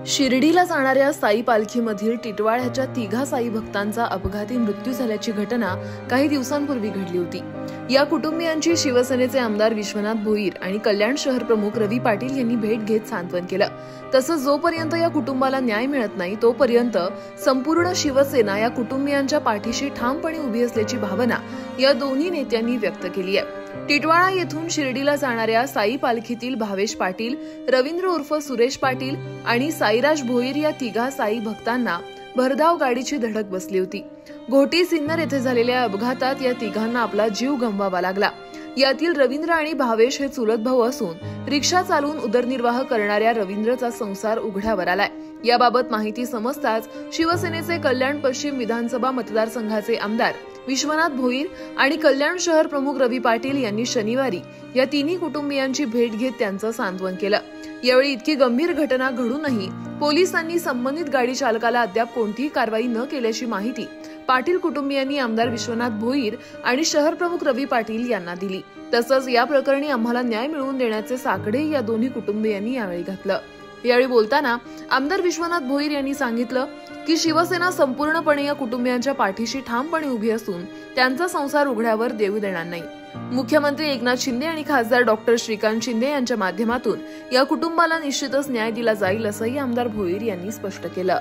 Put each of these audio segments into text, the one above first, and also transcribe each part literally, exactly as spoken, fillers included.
शिर्डीला जाणाऱ्या साई पालखीमधील टिटवाळ्याच्या तिघा साई भक्तांचा अपघाती मृत्यू झाल्याची घटना काही दिवसांपूर्वी घडली होती। या कुटुंबियांची शिवसेनेचे आमदार विश्वनाथ भोईर आणि कल्याण शहर प्रमुख रवी पाटील यांनी भेट घेत सांत्वन केलं। तसंच जोपर्यंत या कुटुंबाला न्याय मिळत नाही तोपर्यंत संपूर्ण शिवसेना या कुटुंबियांच्या पाठीशी ठामपणे उभी असल्याची भावना या दोन्ही नेत्यांनी व्यक्त केली आहे। टिटवाळा येथून शिर्डीला जाणाऱ्या साई पालखीतील भावेश पाटील, रवींद्र उर्फ सुरेश पाटील आणि साईराज भोईर या तिघा साई भक्तांना भरधाव गाडीची धडक बसली होती। घोटी सिन्नर येथे झालेल्या अपघातात या तिघांना आपला जीव गमवावा लागला। यातील रवींद्र आणि भावेश हे चुलत भाऊ असून रिक्षा चालवून उदरनिर्वाह करणाऱ्या रवींद्रचा संसार उघड्यावर आलाय। याबाबत माहिती समजताच शिवसेनेचे कल्याण पश्चिम विधानसभा मतदारसंघाचे आमदार विश्वनाथ भोईर आणि कल्याण शहर प्रमुख रवी पाटील यांनी शनिवारी या तिन्ही कुटुंबियांची भेट घेत त्यांचं सांत्वन केलं। यावेळी इतकी गंभीर घटना घडूनही पोलिसांनी संबंधित गाडी चालकाला अद्याप कोणतीही कारवाई न केल्याची माहिती पाटील कुटुंबियांनी आमदार विश्वनाथ भोईर आणि शहर प्रमुख रवी पाटील यांना दिली। तसंच या प्रकरणी आम्हाला न्याय मिळवून देण्याचे साकडे या दोन्ही कुटुंबियांनी यावेळी घातलं। यावेळी बोलताना आमदार विश्वनाथ भोईर यांनी सांगितलं की शिवसेना संपूर्णपणे या कुटुंबियांच्या पाठीशी ठामपणे उभी असून त्यांचा संसार उघड्यावर देऊ देणार नाही। मुख्यमंत्री एकनाथ शिंदे आणि खासदार डॉक्टर श्रीकांत शिंदे यांच्या माध्यमातून या कुटुंबाला निश्चितच न्याय दिला जाईल असंही आमदार भोईर यांनी स्पष्ट केलं।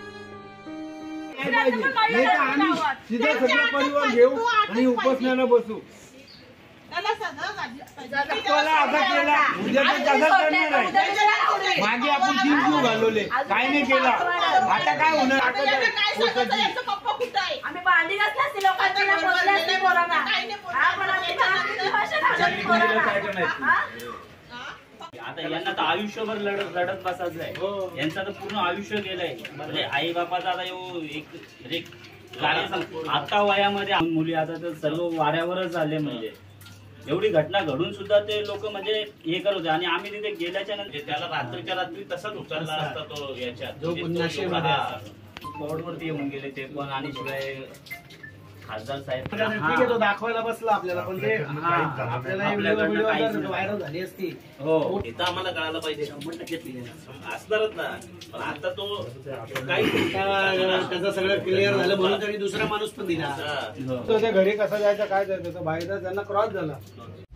मागे आपण तीन जीव घालवले, काय नाही केला, आता काय होणार? आम्ही भांडी घातली लोकांना बोलले असते पोरांना आता यांना तर आयुष्यभर लढत लढत बसायचं आहे। यांचं तर पूर्ण आयुष्य गेलंय। म्हणजे आई बापाचा आता एक आता वयामध्ये मुली आता तर सर्व वाऱ्यावरच झाले। म्हणजे एवढी घटना घडून सुद्धा ते लोक म्हणजे हे करत होते आणि आम्ही तिथे गेल्याच्या नंतर त्याला रात्रीच्या रात्री तसाच उचलला असता तो याच्यात बोर्डवरती येऊन गेले ते पण। आणि शिवाय खासदार साहेब ठीक आहे, तो दाखवायला बसला आपल्याला, पण ते आपल्याला व्हायरल झाली असती हो इथं आम्हाला कळायला पाहिजे असणारच ना। पण आता तो काही त्याचं सगळं क्लिअर झालं म्हणून त्यांनी दुसरा माणूस पण दिला। तो त्या घरी कसा जायचा काय जायचं बाहेर त्यांना क्रॉस झाला।